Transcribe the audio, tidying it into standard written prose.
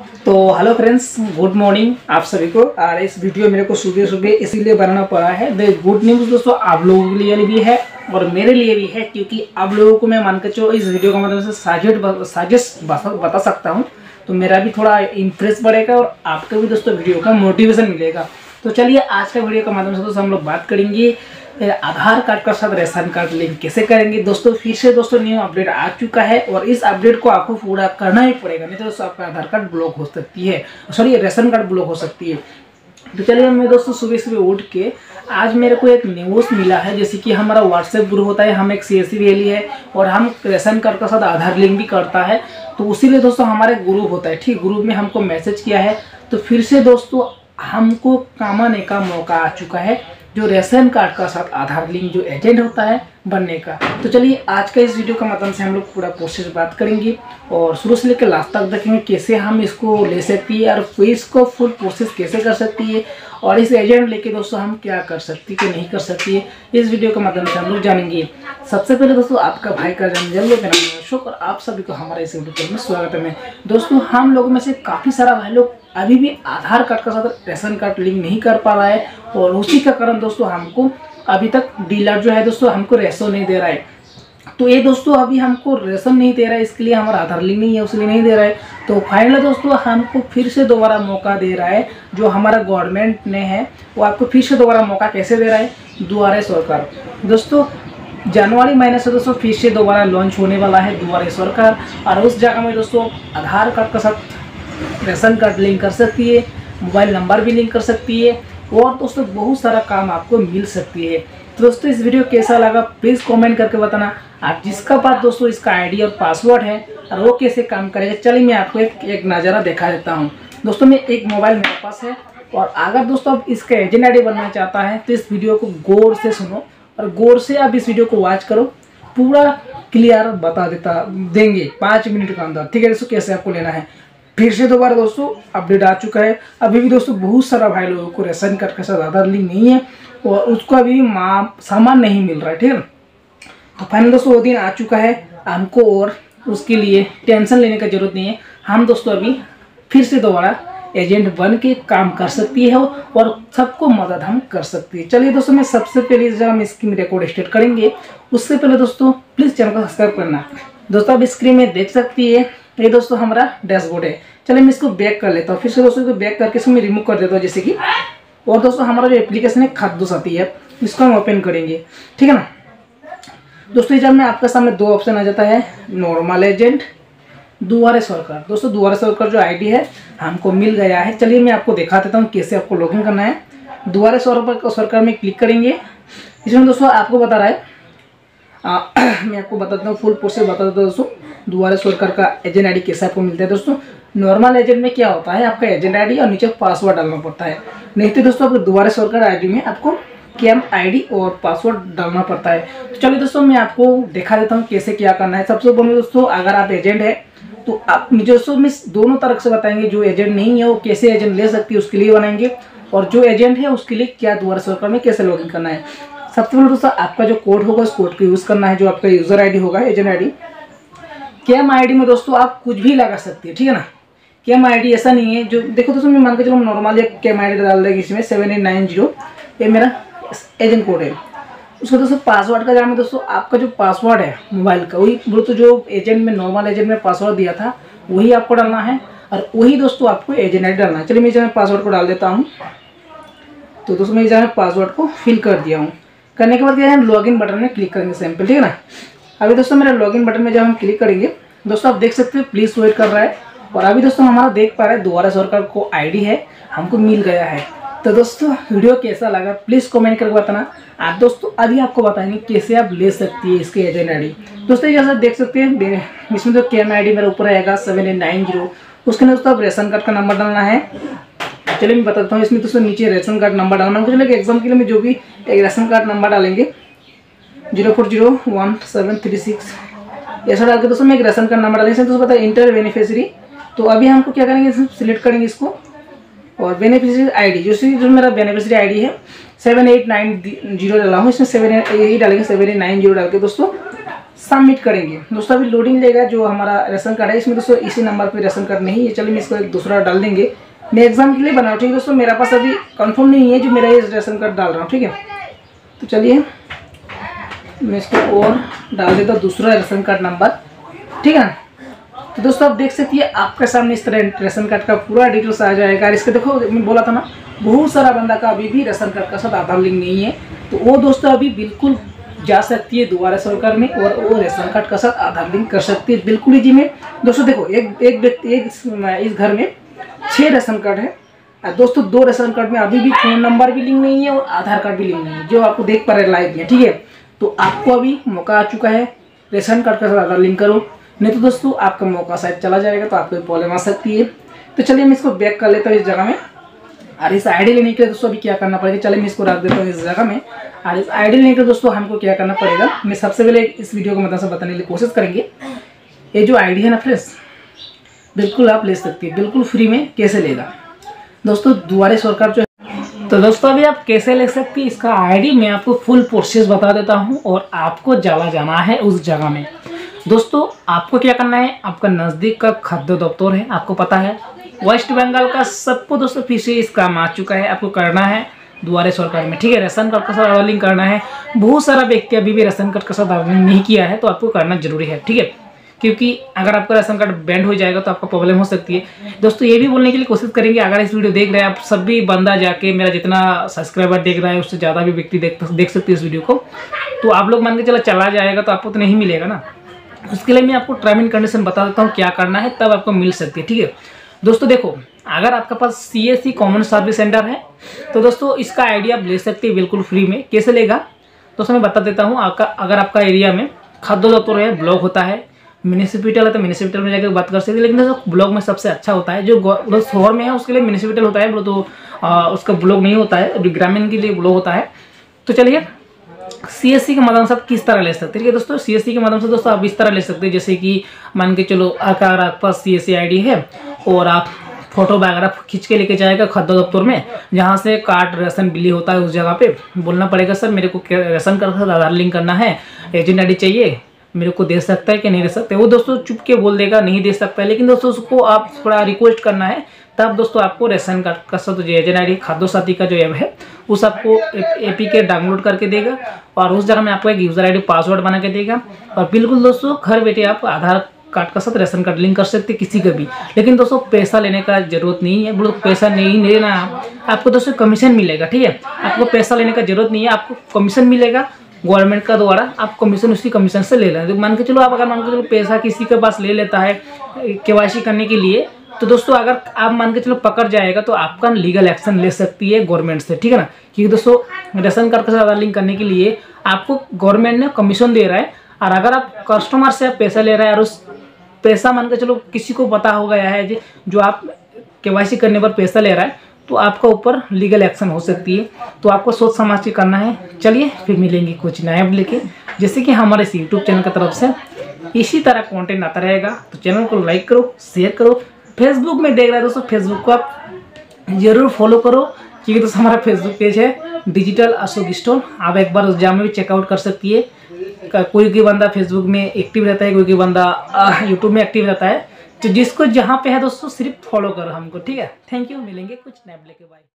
तो hello friends, good morning आप सभी को। और इस वीडियो मेरे को सुबह सुबह इसीलिए बनाना पड़ा है। द गुड न्यूज़ दोस्तों आप लोगों के लिए भी है और मेरे लिए भी है, क्योंकि आप लोगों को मैं मानकर चलो इस वीडियो का मतलब से साजिश बता सकता हूँ, तो मेरा भी थोड़ा इंटरेस्ट बढ़ेगा और आपको भी दोस्तों वीडियो का मोटिवेशन मिलेगा। तो चलिए आज का वीडियो का माध्यम से दोस्तों हम लोग बात करेंगे आधार कार्ड का साथ राशन कार्ड लिंक कैसे करेंगे। दोस्तों फिर से दोस्तों न्यू अपडेट आ चुका है और इस अपडेट को आपको पूरा करना ही पड़ेगा, नहीं तो दोस्तों आपका आधार कार्ड ब्लॉक हो सकती है, सॉरी रेशन कार्ड ब्लॉक हो सकती है। तो चलिए मैं दोस्तों सुबह सुबह उठ के आज मेरे को एक न्यूज़ मिला है, जैसे कि हमारा व्हाट्सएप ग्रुप होता है, हम एक CSC वैली है और हम रेशन कार्ड का साथ आधार लिंक भी करता है, तो उसीलिए दोस्तों हमारे ग्रुप होता है। ठीक, ग्रुप में हमको मैसेज किया है, तो फिर से दोस्तों हमको कमाने का मौका आ चुका है, जो रेशन कार्ड का साथ आधार लिंक जो एजेंट होता है बनने का। तो चलिए आज का इस वीडियो का माध्यम से हम लोग पूरा प्रोसेस बात करेंगे और शुरू से लेकर लास्ट तक देखेंगे कैसे हम इसको ले सकती है और फिर इसको फुल प्रोसेस कैसे कर सकती है और इस एजेंट लेके दोस्तों हम क्या कर सकती है नहीं कर सकती है, इस वीडियो के माध्यम से हम लोग जानेंगे। सबसे पहले दोस्तों आपका भाई का जन्मदिन मेरा नाम अशोक और आप सभी को हमारे इस वीडियो में स्वागत है। दोस्तों हम लोगों में से काफ़ी सारा भाई लोग अभी भी आधार कार्ड का साथ रेशन कार्ड लिंक नहीं कर पा रहा है और उसी का कारण दोस्तों हमको अभी तक डीलर जो है दोस्तों हमको रेशो नहीं दे रहा है। तो ये दोस्तों अभी हमको रेशन नहीं दे रहा है, इसके लिए हमारा आधार लिंक नहीं है, उसके लिए नहीं दे रहा है। तो फाइनली दोस्तों हमको फिर से दोबारा मौका दे रहा है, जो हमारा गवर्नमेंट ने है वो आपको फिर से दोबारा मौका कैसे दे रहा है, दुआरे सरकार। दोस्तों जनवरी महीने से दोस्तों फिर से दोबारा लॉन्च होने वाला है दुआरे सरकार और उस जगह में दोस्तों आधार कार्ड का साथ रेशन कार्ड लिंक कर सकती है, मोबाइल नंबर भी लिंक कर सकती है और दोस्तों बहुत सारा काम आपको मिल सकती है। तो दोस्तों इस वीडियो कैसा लगा प्लीज़ कमेंट करके बताना। आप जिसका पास दोस्तों इसका आईडी और पासवर्ड है और वो कैसे काम करेगा, चलिए मैं आपको एक नज़ारा दिखा देता हूँ। दोस्तों मैं एक मोबाइल मेरे पास है और अगर दोस्तों आप इसका एजेंट आईडी बनना चाहता है तो इस वीडियो को गौर से सुनो और गौर से आप इस वीडियो को वॉच करो, पूरा क्लियर बता देंगे 5 मिनट के अंदर। ठीक है दोस्तों, कैसे आपको लेना है। फिर से दोबारा दोस्तों अपडेट आ चुका है। अभी भी दोस्तों बहुत सारा भाई लोगों को रेशन कार्ड के साथ आधार लिंक नहीं है और उसको अभी सामान नहीं मिल रहा है। ठीक है, तो फाइनल दोस्तों वो दिन आ चुका है हमको और उसके लिए टेंशन लेने की जरूरत नहीं है। हम दोस्तों अभी फिर से दोबारा एजेंट बन के काम कर सकती है और सबको मदद हम कर सकती है। चलिए दोस्तों मैं सबसे पहले जब हम स्क्रीन रिकॉर्ड स्टार्ट करेंगे उससे पहले दोस्तों प्लीज़ चैनल को सब्सक्राइब करना। दोस्तों आप स्क्रीन में देख सकती है ये दोस्तों हमारा डैशबोर्ड है। चलिए मैं इसको बैक कर लेता हूँ, फिर से दोस्तों इसको बैक करके इसको मैं रिमूव कर देता हूँ जैसे कि। और दोस्तों हमारा जो एप्लीकेशन है खाद्य साथी है, इसको हम ओपन करेंगे। ठीक है ना दोस्तों, जब में आपके सामने दो ऑप्शन आ जाता है, नॉर्मल एजेंट, दुआरे सरकार। दोस्तों दुआरे सरकार जो आईडी है हमको मिल गया है। चलिए मैं आपको दिखा देता हूँ कैसे आपको लॉगिन करना है। दुआरे सरकार में क्लिक करेंगे। इसमें दोस्तों आपको बता रहा है मैं आपको बताता हूँ, फुल प्रोसेस बता देता हूँ दोस्तों। दुआरे सरकार का एजेंट आईडी कैसे आपको मिलता है। दोस्तों नॉर्मल एजेंट में क्या होता है, आपका एजेंट आईडी और नीचे पासवर्ड डालना पड़ता है। नहीं तो दोस्तों आपको दुआरे सरकार आईडी में आपको कैंप आईडी और पासवर्ड डालना पड़ता है। तो चलिए दोस्तों मैं आपको दिखा देता हूँ कैसे क्या करना है। सबसे पहले दोस्तों अगर आप एजेंट है तो आप दोस्तों में दोनों तरह से बताएंगे, जो एजेंट नहीं है वो कैसे एजेंट ले सकती है उसके लिए बनाएंगे और जो एजेंट है उसके लिए क्या दुआरे सरकार में कैसे लॉगिन करना है। सबसे पहले दोस्तों आपका जो कोड होगा उस कोड को यूज़ करना है, जो आपका यूज़र आईडी होगा एजेंट आईडी। कैम आईडी में दोस्तों आप कुछ भी लगा सकते हैं। ठीक है ना, कैम आईडी ऐसा नहीं है जो देखो दोस्तों मैं मान के चलो नॉर्मल एक कैम आईडी डाल देंगे इसमें 7890, ये मेरा एजेंट कोड है। उसका दोस्तों पासवर्ड का जाना दोस्तों आपका जो पासवर्ड है मोबाइल का, वही बोलो तो जो एजेंट में नॉर्मल एजेंट में पासवर्ड दिया था वही आपको डालना है और वही दोस्तों आपको एजेंट आईडी डालना है। चलिए मैं जहाँ पासवर्ड को डाल देता हूँ। तो दोस्तों मैं जहाँ पासवर्ड को फिल कर दिया हूँ। करने के बाद क्या है, लॉगिन बटन में क्लिक करेंगे सैंपल। ठीक है ना, अभी दोस्तों मेरा लॉगिन बटन में जब हम क्लिक करेंगे दोस्तों आप देख सकते हो प्लीज़ वेट कर रहा है और अभी दोस्तों हमारा देख पा रहे हैं दुआरे सरकार को आईडी है हमको मिल गया है। तो दोस्तों वीडियो कैसा लगा प्लीज़ कमेंट करके बताना। आप दोस्तों अभी आपको बताएंगे कैसे आप ले सकती है इसके एजेंट आईडी। दोस्तों जैसा देख सकते हैं इसमें तो कैम आईडी मेरा ऊपर आएगा 7890, उसके अंदर दोस्तों आप रेशन कार्ड का नंबर डालना है। चलिए मैं बताता हूँ, इसमें दोस्तों नीचे रेशन कार्ड नंबर डालना है। चलिए एग्जाम के लिए मैं जो भी एक रेशन कार्ड नंबर डालेंगे 04017336 ऐसा डाल के दोस्तों मैं एक रेशन कार्ड नंबर डालेंगे। दोस्तों पता है इंटर बेनिफिशियरी, तो अभी हमको क्या करेंगे सिलेक्ट करेंगे इसको और बेनिफिशियरी आईडी जो मेरा बेनिफिशियरी आईडी है 7890 डाला हूँ, इसमें 7 यही डालेंगे 7890 डाल के दोस्तों सबमिट करेंगे। दोस्तों अभी लोडिंग लेगा जो हमारा राशन कार्ड है, इसमें दोस्तों इसी नंबर पे राशन कार्ड नहीं है। चलिए मैं इसको एक दूसरा डाल देंगे, मैं एग्जाम के लिए बना रहा हूँ। ठीक है दोस्तों, मेरा पास अभी कंफर्म नहीं है जो मेरा ये राशन कार्ड डाल रहा हूँ। ठीक है, तो चलिए मैं इसको और डाल देता हूँ दूसरा राशन कार्ड नंबर। ठीक है, तो दोस्तों आप देख सकती है आपके सामने इस तरह राशन कार्ड का पूरा डिटेल्स आ जाएगा। इसके देखो मैं बोला था ना, बहुत सारा बंदा का अभी भी राशन कार्ड का साथ आधार लिंक नहीं है, तो वो दोस्तों अभी बिल्कुल जा सकती है द्वारा सरकार में और वो राशन कार्ड का साथ आधार लिंक कर सकती है बिल्कुल इजी में। दोस्तों देखो एक व्यक्ति इस घर में 6 राशन कार्ड है दोस्तों, 2 राशन कार्ड में अभी भी फ़ोन नंबर भी लिंक नहीं है और आधार कार्ड भी लिंक नहीं है, जो आपको देख पा रहे लाइव में। ठीक है, तो आपको अभी मौका आ चुका है, राशन कार्ड का साथ आधार लिंक करो, नहीं तो दोस्तों आपका मौका शायद चला जाएगा, तो आपको प्रॉब्लम आ सकती है। तो चलिए मैं इसको बैक कर लेता हूँ इस जगह में, और इस आईडी लेने के लिए दोस्तों अभी क्या करना पड़ेगा, चलिए मैं इसको रख देता हूँ इस जगह में। और इस आईडी लेने के लिए दोस्तों हमको क्या करना पड़ेगा, मैं सबसे पहले इस वीडियो को मतलब से बताने की कोशिश करेंगे। ये जो आईडी है ना फ्रेंड्स, बिल्कुल आप ले सकती है, बिल्कुल फ्री में। कैसे लेगा दोस्तों, द्वारा सरकार जो है, तो दोस्तों अभी आप कैसे ले सकती है इसका आईडी मैं आपको फुल प्रोसेस बता देता हूँ, और आपको चला जाना है उस जगह में। दोस्तों आपको क्या करना है, आपका नज़दीक का खाद्य दफ्तर है, आपको पता है वेस्ट बंगाल का सबको दोस्तों फिर से इस काम आ चुका है, आपको करना है द्वारा सरकार में। ठीक है, राशन कार्ड का साथ आधार लिंक करना है। बहुत सारा व्यक्ति अभी भी राशन कार्ड का साथ आधार लिंक नहीं किया है, तो आपको करना जरूरी है। ठीक है, क्योंकि अगर आपका राशन कार्ड बैंड हो जाएगा तो आपको प्रॉब्लम हो सकती है। दोस्तों ये भी बोलने के लिए कोशिश करेंगे, अगर इस वीडियो देख रहे हैं आप सभी बंदा जाके, मेरा जितना सब्सक्राइबर देख रहा है उससे ज़्यादा भी व्यक्ति देख सकते हैं इस वीडियो को, तो आप लोग मान के चला जाएगा तो आपको तो नहीं मिलेगा ना। उसके लिए मैं आपको टर्म एंड कंडीशन बता देता हूँ क्या करना है, तब आपको मिल सकती है। ठीक है दोस्तों, देखो अगर आपके पास CSC कॉमन सर्विस सेंटर है तो दोस्तों इसका आइडिया आप ले सकते हैं बिल्कुल फ्री में। कैसे लेगा दोस्तों मैं बता देता हूँ। अगर आपका एरिया में खाद्य दफ्तर है, ब्लॉक होता है, म्यूनिसिपल है तो म्यूनिसिपल में जाकर बात कर सकते हैं, लेकिन दोस्तों ब्लॉक में सबसे अच्छा होता है। जो शहर में है उसके लिए म्यूनिसिपल होता है, तो उसका ब्लॉक नहीं होता है, ग्रामीण के लिए ब्लॉक होता है। तो चलिए CSC के माध्यम से आप किस तरह ले सकते हैं। ठीक है दोस्तों, CSC के माध्यम से दोस्तों आप इस तरह ले सकते हैं, जैसे कि मान के चलो अगर आपके पास CSC आईडी है और आप फोटो वगैरह खींच के लेके जाएगा खाद्य दफ्तर में, जहाँ से कार्ड राशन बिली होता है उस जगह पे बोलना पड़ेगा, सर मेरे को राशन कार्ड का आधार लिंक करना है, एजेंट आईडी चाहिए, मेरे को दे सकता है कि नहीं दे सकते। वो दोस्तों चुप के बोल देगा नहीं दे सकता है, लेकिन दोस्तों उसको आप थोड़ा रिक्वेस्ट करना है, तब दोस्तों आपको राशन कार्ड का साथ जो एजेंट आईडी खाद्य साथी का जो ऐप है उस आपको APK डाउनलोड करके देगा, और उस जगह में आपको एक यूजर आईडी पासवर्ड बना के देगा, और बिल्कुल दोस्तों घर बैठे आप आधार कार्ड का साथ राशन कार्ड लिंक कर सकते किसी का भी। लेकिन दोस्तों पैसा लेने का जरूरत नहीं है, पैसा नहीं लेना, आपको दोस्तों कमीशन मिलेगा। ठीक है, आपको पैसा लेने का जरूरत नहीं है, आपको कमीशन मिलेगा गवर्नमेंट का द्वारा, आप कमीशन उसी कमीशन से ले लें। तो मान के चलो आप अगर मान के चलो पैसा किसी के पास ले लेता है KYC करने के लिए, तो दोस्तों अगर आप मान के चलो पकड़ जाएगा तो आपका लीगल एक्शन ले सकती है गवर्नमेंट से। ठीक है ना, क्योंकि दोस्तों राशन कार्ड के साथ आधार लिंक करने के लिए आपको गवर्नमेंट ने कमीशन दे रहा है, और अगर आप कस्टमर से आप पैसा ले रहा है और उस पैसा मान के चलो किसी को पता हो गया है जो आप KYC करने पर पैसा ले रहा है, तो आपका ऊपर लीगल एक्शन हो सकती है। तो आपको सोच समझ के करना है। चलिए फिर मिलेंगे कुछ नया लेके, जैसे कि हमारे इस YouTube चैनल की तरफ से इसी तरह कंटेंट आता रहेगा। तो चैनल को लाइक करो, शेयर करो। फेसबुक में देख रहे हैं दोस्तों, फेसबुक को आप जरूर फॉलो करो, क्योंकि दोस्तों हमारा फेसबुक पेज है डिजिटल अशोक स्टोर, आप एक बार उस जगह में भी चेकआउट कर सकती है। कोई बंदा फेसबुक में एक्टिव रहता है, कोई बंदा यूट्यूब में एक्टिव रहता है, तो जिसको जहाँ पे है दोस्तों सिर्फ फॉलो करो हमको। ठीक है, थैंक यू, मिलेंगे कुछ नया लेके, बाय।